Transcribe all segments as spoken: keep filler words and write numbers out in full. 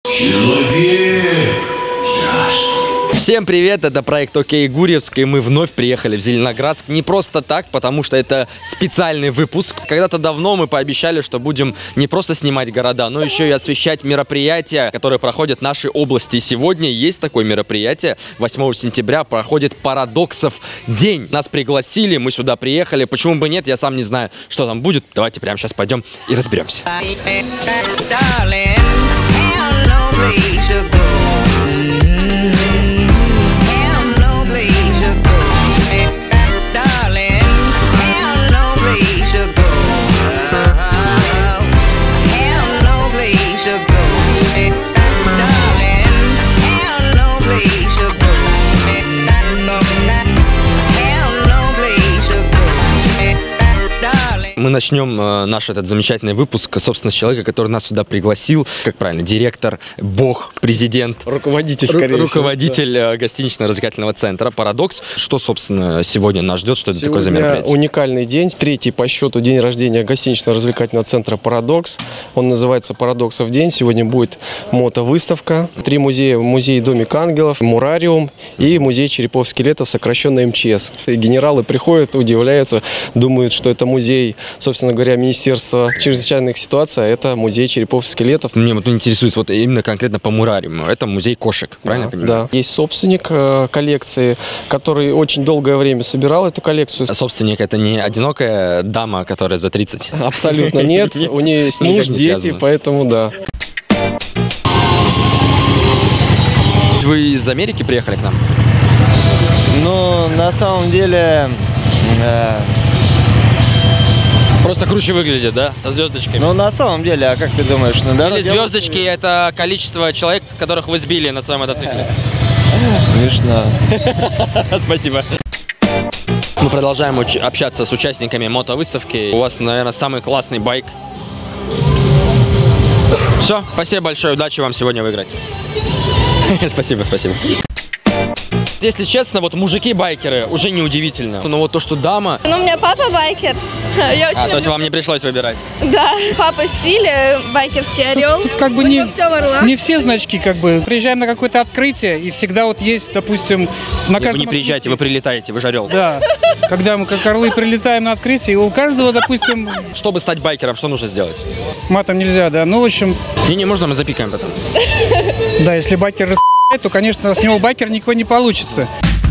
Человек! Здравствуй! Всем привет, это проект Окей Гурьевск, и мы вновь приехали в Зеленоградск. Не просто так, потому что это специальный выпуск. Когда-то давно мы пообещали, что будем не просто снимать города, но еще и освещать мероприятия, которые проходят в нашей области. И сегодня есть такое мероприятие. восьмого сентября проходит Парадоксов день. Нас пригласили, мы сюда приехали. Почему бы нет, я сам не знаю, что там будет. Давайте прямо сейчас пойдем и разберемся. Мы начнем э, наш этот замечательный выпуск, собственно, с человека, который нас сюда пригласил. Как правильно, директор, бог, президент. Руководитель, скорее ру- всего. Руководитель да. гостинично-развлекательного центра «Парадокс». Что, собственно, сегодня нас ждет? Что это Сегодня такое за мероприятие? Уникальный день, третий по счету день рождения гостинично-развлекательного центра «Парадокс». Он называется «Парадоксов день». Сегодня будет мотовыставка. Три музея. Музей Домик ангелов, Мурариум и музей черепов скелетов, сокращенно эм че эс. И генералы приходят, удивляются, думают, что это музей, собственно говоря, Министерства чрезвычайных ситуаций, а это музей черепов скелетов. Мне вот интересует вот именно конкретно по Мурариуму. Это музей кошек, правильно я понимаю? Да. Есть собственник э, коллекции, который очень долгое время собирал эту коллекцию. А собственник — это не одинокая дама, которая за тридцать? Абсолютно нет. У нее есть муж, дети, поэтому да. Вы из Америки приехали к нам? Ну, на самом деле... Э, Просто круче выглядит, да? Со звездочками. ну, на самом деле, а как ты думаешь, на Или дороге... звездочки — это количество человек, которых вы сбили на своем мотоцикле? Смешно. Спасибо. Мы продолжаем уч- общаться с участниками мотовыставки. У вас, наверное, самый классный байк. Все, спасибо большое, удачи вам сегодня выиграть. Спасибо, спасибо. Если честно, вот мужики-байкеры уже не удивительно. Но вот то, что дама... Ну, у меня папа байкер. Я очень А, то есть люблю- вам не пришлось выбирать? Да. Папа стиль, э, байкерский орел. Тут как бы У не, него все в орлах. не все значки, как бы. Приезжаем на какое-то открытие, и всегда вот есть, допустим, на Вы каждом не приезжаете, вы открытии- прилетаете, вы же орел. Да. Когда мы как орлы прилетаем на открытие, и у каждого, допустим, Чтобы стать байкером, что нужно сделать? матом нельзя, да. Ну, в общем, Не-не, можно мы запикаем потом? да, если байкер рас***ет, то, конечно, с него байкер никакой не получится.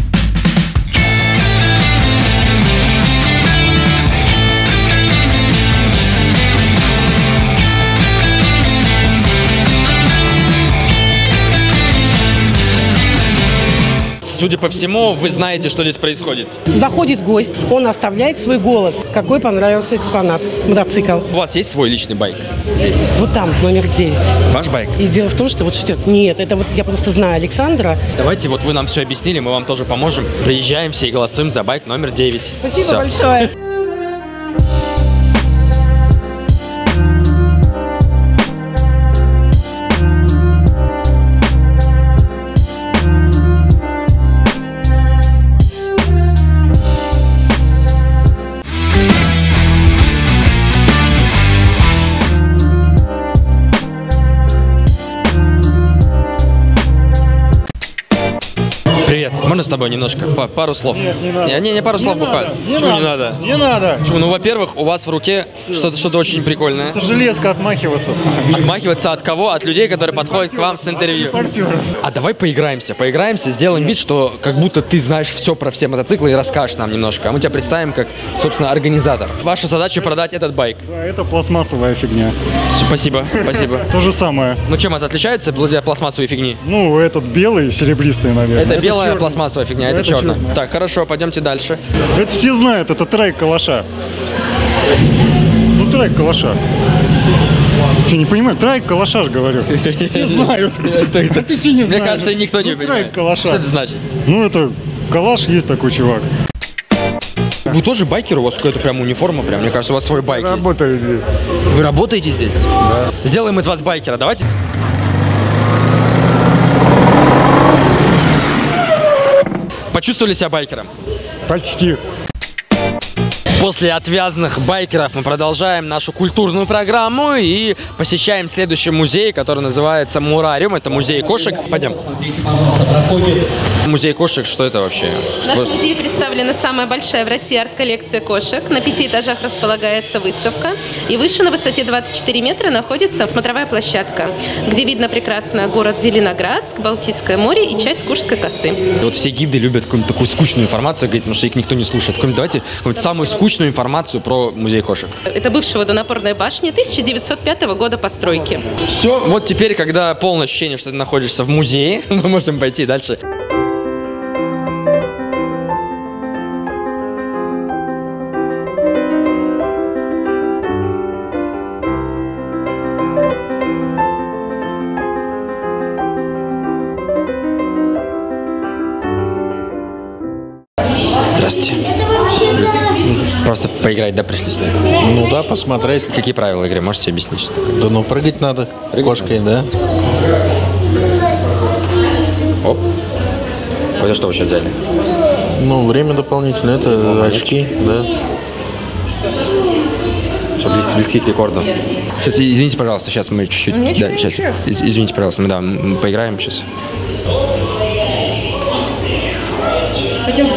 Судя по всему, вы знаете, что здесь происходит. Заходит гость, он оставляет свой голос. Какой понравился экспонат, мотоцикл. У вас есть свой личный байк? Здесь. Вот там, номер девять. Ваш байк? И дело в том, что вот что... Нет, это вот я просто знаю Александра. Давайте, вот вы нам все объяснили, мы вам тоже поможем. Приезжаем все и голосуем за байк номер девять. Спасибо Всё. большое. Привет, можно с тобой немножко? Па- пару слов. Нет, не надо. Не, не, не пару слов Не буквально. надо, не Почему не надо. надо? Не надо. Почему? Ну, во-первых, у вас в руке что-то что-то очень прикольное. Это железка отмахиваться. Отмахиваться от кого? От людей, которые подходят к вам с интервью. Репортеров. А давай поиграемся, поиграемся, сделаем вид, что как будто ты знаешь все про все мотоциклы и расскажешь нам немножко. А мы тебя представим как, собственно, организатор. Ваша задача продать этот байк. Да, это пластмассовая фигня. Спасибо, спасибо. То же самое. Ну чем это отличается от пластмассовой фигни? Ну, этот белый, серебристый, наверное. Это белая черный. пластмассовая фигня, это, Это черная. черная. Так, хорошо, пойдемте дальше. Это все знают, это трек калаша. Ну, трек калаша. Что, не понимаю? Трек калаша ж говорю. Все знают. Да ты что не знаешь? Мне кажется, никто не Ну, понимает. трек калаша. Что это значит? Ну, это калаш, есть такой чувак. Вы тоже байкер? У вас какая-то прям униформа, прям, мне кажется, у вас свой байк есть. Работали. Вы работаете здесь? Да. Сделаем из вас байкера, давайте. Почувствовали себя байкером? Почти. После отвязных байкеров мы продолжаем нашу культурную программу и посещаем следующий музей, который называется Мурариум. Это музей кошек. Пойдем. Музей кошек, что это вообще? В нашем музее представлена самая большая в России арт-коллекция кошек. На пяти этажах располагается выставка. И выше на высоте двадцать четыре метра находится смотровая площадка, где видно прекрасно город Зеленоградск, Балтийское море и часть Куршской косы. Вот все гиды любят какую-нибудь такую скучную информацию говорить, потому что их никто не слушает. Какую-нибудь, давайте какую-нибудь самую скучную информацию про музей кошек. Это бывшая водонапорная башня тысяча девятьсот пятого года постройки. Все, вот теперь, когда полное ощущение, что ты находишься в музее, мы можем пойти дальше. Здравствуйте. Просто поиграть, да, пришли сюда? Ну да, посмотреть. Какие правила игры, можете объяснить? Что такое? Да ну, прыгать надо. Прыгать кошкой, надо. Да. Оп. Вот это что вы сейчас взяли? Ну, время дополнительное, это О, очки, да. Что близ, близки к рекорду. Сейчас, извините, пожалуйста, сейчас мы чуть-чуть... Ну, ничего, да, сейчас, ничего. из- извините, пожалуйста, мы, да, мы поиграем сейчас. Пойдем.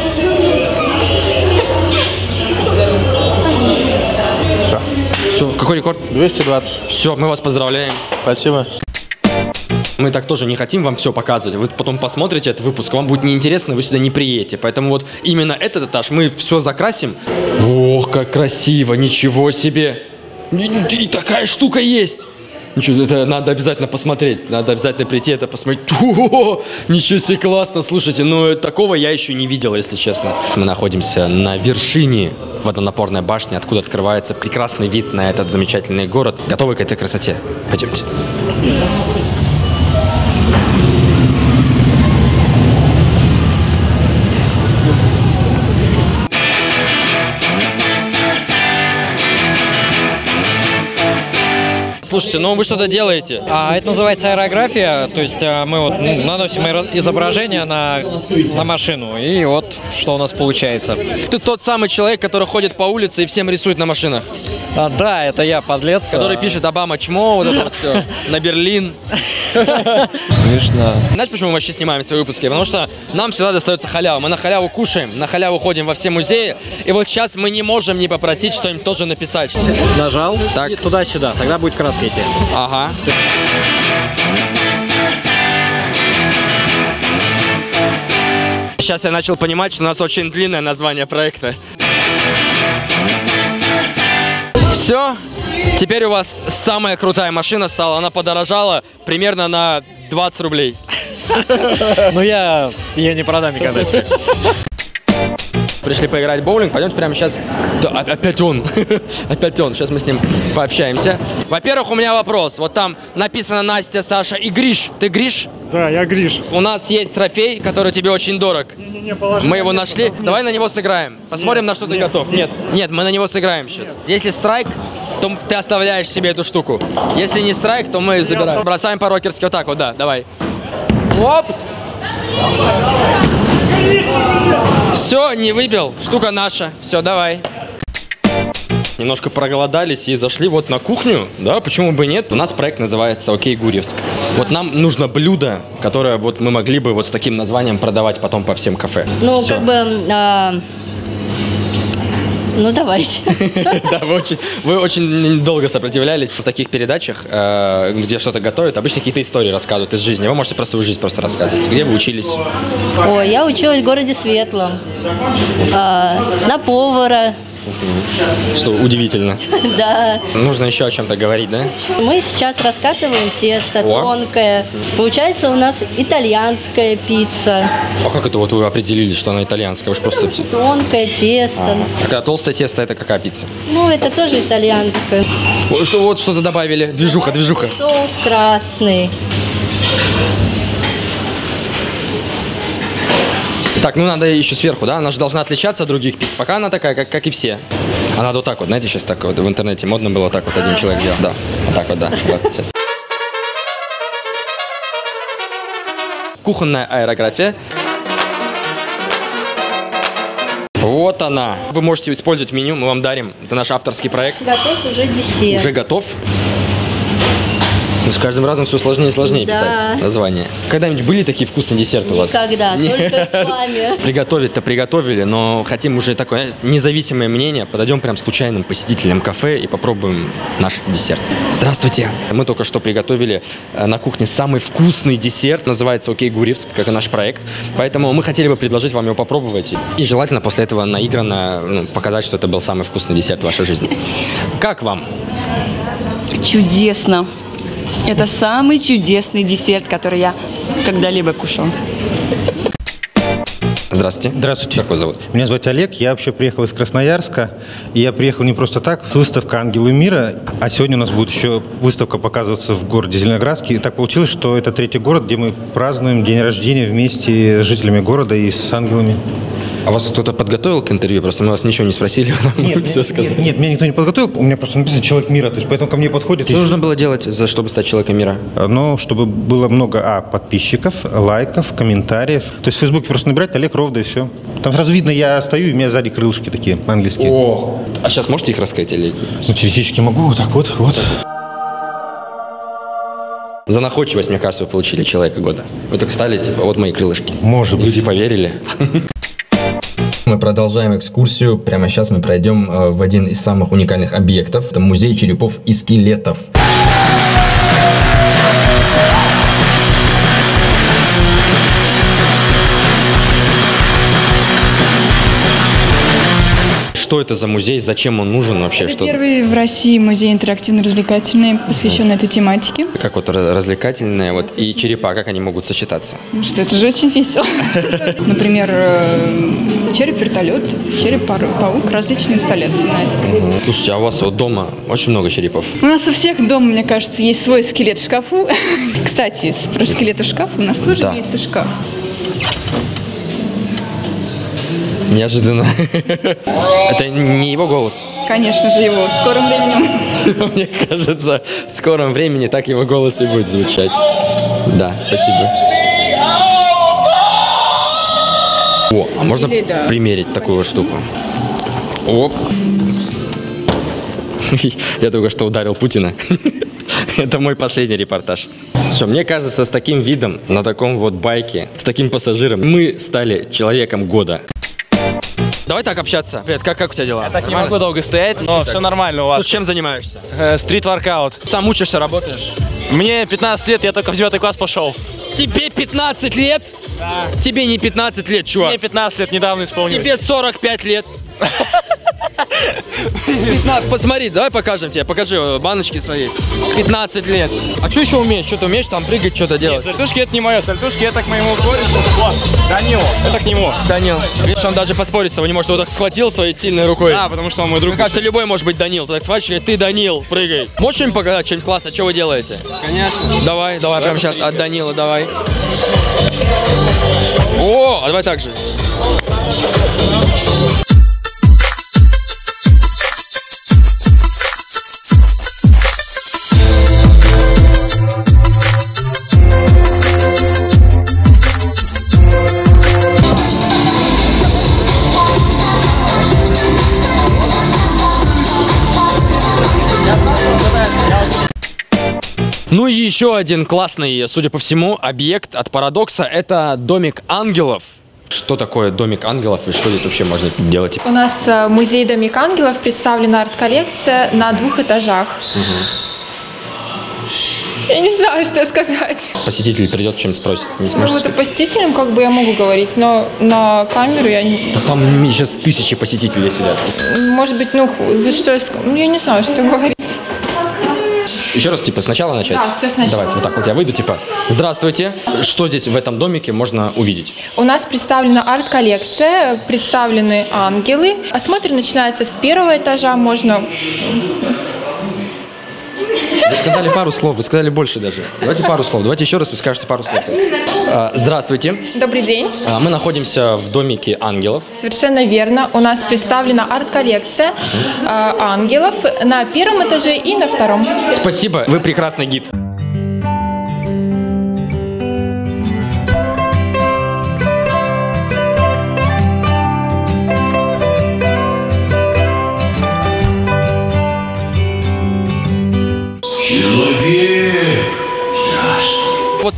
Все. Все, какой рекорд? двести двадцать. Все, мы вас поздравляем. Спасибо. Мы так тоже не хотим вам все показывать. Вы потом посмотрите этот выпуск, вам будет неинтересно, вы сюда не приедете. Поэтому вот именно этот этаж мы все закрасим. Ох, как красиво, ничего себе. И, и такая штука есть. Ничего, это надо обязательно посмотреть. Надо обязательно прийти это посмотреть. О, ничего себе, классно. Слушайте, ну такого я еще не видел, если честно. Мы находимся на вершине водонапорной башни, откуда открывается прекрасный вид на этот замечательный город. Готовы к этой красоте? Пойдемте. Слушайте, ну вы что-то делаете. А, это называется аэрография, то есть а, мы вот ну, наносим аэро- изображение на, на машину, и вот что у нас получается. Ты тот самый человек, который ходит по улице и всем рисует на машинах. А, да, это я, подлец. Который пишет «Обама чмо», вот это вот все, на Берлин. Смешно. Знаешь, почему мы вообще снимаем свои выпуски? Потому что нам всегда достается халява. Мы на халяву кушаем, на халяву ходим во все музеи. И вот сейчас мы не можем не попросить что-нибудь тоже написать. Нажал, Так. и туда-сюда, тогда будет краска идти. Ага. Сейчас я начал понимать, что у нас очень длинное название проекта. Все. Теперь у вас самая крутая машина стала. Она подорожала примерно на двадцать рублей. Ну я ее не продам никогда теперь. Пришли поиграть в боулинг, пойдемте прямо сейчас. Да, опять он. Опять он. Сейчас мы с ним пообщаемся. Во-первых, у меня вопрос. Вот там написано Настя, Саша и Гриш. Ты Гриш? Да, я Гриш. У нас есть трофей, который тебе очень дорог. Не-не-не, положи. Мы его нашли. Давай на него сыграем. Посмотрим, на что ты готов. Нет, нет, мы на него сыграем сейчас. Если страйк, то ты оставляешь себе эту штуку. Если не страйк, то мы ее забираем. Бросаем по-рокерски вот так вот, да, давай. Оп! Все, не выбил. Штука наша. Все, давай. Немножко проголодались и зашли вот на кухню. Да, почему бы нет? У нас проект называется «Окей, Гурьевск». Вот нам нужно блюдо, которое вот мы могли бы вот с таким названием продавать потом по всем кафе. Ну, Всё. как бы... а, Ну, давайте. Да, вы очень, вы очень долго сопротивлялись в таких передачах, э, где что-то готовят. Обычно какие-то истории рассказывают из жизни. Вы можете про свою жизнь просто рассказывать. Где вы учились? Ой, я училась в городе Светлом. А, на повара. Что удивительно. Да. Нужно еще о чем-то говорить, да? Мы сейчас раскатываем тесто О. тонкое. Получается у нас итальянская пицца. А как это вот вы определили, что она итальянская? Вы же просто... Тонкое тесто. А, такая толстое тесто, это какая пицца? Ну, это тоже итальянское. Ой, что вот что-то добавили. Движуха, движуха. Соус красный. Так, ну надо еще сверху, да? Она же должна отличаться от других пиц. Пока она такая, как, как и все. А надо вот так вот, знаете, сейчас так вот в интернете модно было, так вот один человек делал. Да, вот так вот, да. Вот, сейчас. Кухонная аэрография. Вот она. Вы можете использовать меню, мы вам дарим. Это наш авторский проект. Готов уже десерт. Уже готов? Ну, с каждым разом все сложнее и сложнее Да. писать название. Когда-нибудь были такие вкусные десерты у вас? Никогда, Не- только с вами. Приготовить-то приготовили, но хотим уже такое независимое мнение. Подойдем прям случайным посетителям кафе и попробуем наш десерт. Здравствуйте. Мы только что приготовили э, на кухне самый вкусный десерт. Называется «Окей Гурьевск», как и наш проект. Поэтому мы хотели бы предложить вам его попробовать. И желательно после этого наигранно ну, показать, что это был самый вкусный десерт в вашей жизни. Как вам? Чудесно. Это самый чудесный десерт, который я когда-либо кушал. Здравствуйте. Здравствуйте. Как вас зовут? Меня зовут Олег, я вообще приехал из Красноярска. И я приехал не просто так, с выставка «Ангелы мира». А сегодня у нас будет еще выставка показываться в городе Зеленоградске. И так получилось, что это третий город, где мы празднуем день рождения вместе с жителями города и с ангелами. А вас кто-то подготовил к интервью? Просто мы вас ничего не спросили, вы нам Нет, все нет, сказали. нет, нет, меня никто не подготовил. У меня просто написано «Человек мира», то есть поэтому ко мне подходит. Что нужно было делать, за, чтобы стать человеком мира? Ну, чтобы было много, а, подписчиков, лайков, комментариев. То есть в Фейсбуке просто набирать Олег Ровда и все. Там сразу видно, я стою, и у меня сзади крылышки такие ангельские. О, а сейчас можете их раскрыть? Или... Ну, теоретически могу, вот так вот, вот. За находчивость, мне кажется, вы получили человека года. Вы так стали, типа, вот мои крылышки. Может быть. Люди поверили. Мы продолжаем экскурсию. Прямо сейчас мы пройдем э, в один из самых уникальных объектов. Это музей черепов и скелетов. Что это за музей? Зачем он нужен вообще? Это Что... первый в России музей интерактивно-развлекательный, посвященный этой тематике. Как вот развлекательные вот, и черепа, как они могут сочетаться? Что это же очень весело. Например, э, череп-вертолет, череп-паук, различные инсталляции на это. Слушайте, а у вас вот дома очень много черепов? У нас у всех дома, мне кажется, есть свой скелет в шкафу. Кстати, про скелеты в шкафу у нас тоже Да. имеется шкаф. Неожиданно. Это не его голос. Конечно же, его в скором времени. Мне кажется, в скором времени так его голос и будет звучать. Да, спасибо. О, а можно Или да. примерить такую вот штуку? Оп. Я только что ударил Путина. Это мой последний репортаж. Все, мне кажется, с таким видом, на таком вот байке, с таким пассажиром, мы стали человеком года. Давай так общаться. Привет, как, как у тебя дела? Я так не могу долго стоять, но все нормально у вас. Ты чем занимаешься? Э, Стрит-воркаут. Сам учишься, работаешь? Мне пятнадцать лет, я только в девятый класс пошел. Тебе пятнадцать лет? Да. Тебе не пятнадцать лет, чувак. Мне пятнадцать лет недавно исполнилось. Тебе сорок пять лет. пятнадцать, посмотри, давай покажем тебе, покажи баночки свои. пятнадцать лет. А что еще умеешь? Что-то умеешь там прыгать, что-то делать? Нет, сальтушки это не мое, сальтушки это к моему корешу. Вот, Данил, это к нему. Данил. Видишь, он даже поспорить с тобой не может, он так схватил своей сильной рукой. Да, потому что он мой друг. Мне кажется, любой может быть Данил. Ты так схватишь, говорит, ты Данил, прыгай. Можешь что-нибудь показать, что-нибудь классное, что вы делаете? Конечно. Давай, давай, прямо сейчас от Данила, давай. О, а давай так же. Ну и еще один классный, судя по всему, объект от Парадокса – это домик ангелов. Что такое домик ангелов и что здесь вообще можно делать? У нас э, музей «Домик ангелов», представлена арт-коллекция на двух этажах. Я не знаю, что сказать. Посетитель придет, чем спросит, не Ну, сможешь вот сказать? посетителям как бы я могу говорить, но на камеру я не... Там сейчас тысячи посетителей сидят. Может быть, ну, вы что, ск- ну, я не знаю, что говорить. Еще раз, типа, сначала начать? Да, всё сначала. Давайте, вот так вот я выйду, типа, здравствуйте. Что здесь в этом домике можно увидеть? У нас представлена арт-коллекция, представлены ангелы. Осмотр начинается с первого этажа, можно... Вы сказали пару слов, вы сказали больше даже. Давайте пару слов, давайте еще раз вы скажете пару слов. А, Здравствуйте. Добрый день. А, Мы находимся в домике ангелов. Совершенно верно. У нас представлена арт-коллекция э, ангелов на первом этаже и на втором. Спасибо, вы прекрасный гид.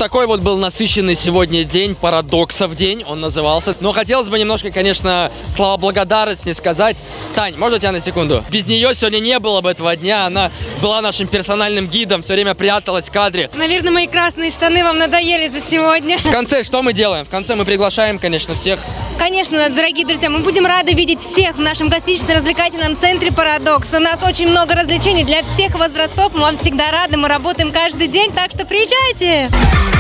такой вот был насыщенный сегодня день, парадоксов день он назывался. Но хотелось бы немножко, конечно, слова благодарности сказать. Тань, можно тебя на секунду? Без нее сегодня не было бы этого дня. Она была нашим персональным гидом, все время пряталась в кадре. Наверное, мои красные штаны вам надоели за сегодня. В конце что мы делаем? В конце мы приглашаем, конечно, всех. Конечно, дорогие друзья, мы будем рады видеть всех в нашем гостинично-развлекательном центре «Парадокс». У нас очень много развлечений для всех возрастов. Мы вам всегда рады, мы работаем каждый день, так что приезжайте!